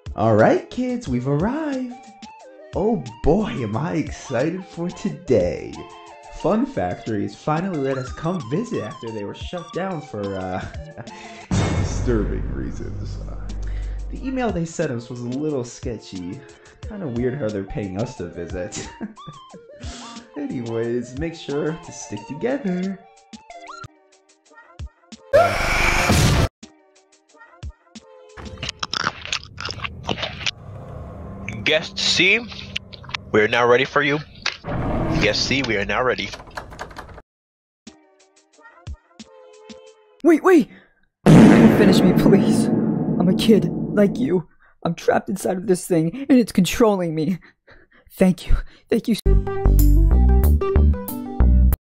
Alright kids, we've arrived! Oh boy, am I excited for today! Fun Factories finally let us come visit after they were shut down for, disturbing reasons. The email they sent us was a little sketchy. Kinda weird how they're paying us to visit. Anyways, make sure to stick together. Guest C, we're now ready for you. Guest C, we are now ready. Wait! Don't finish me, please. I'm a kid, like you. I'm trapped inside of this thing, and it's controlling me. Thank you.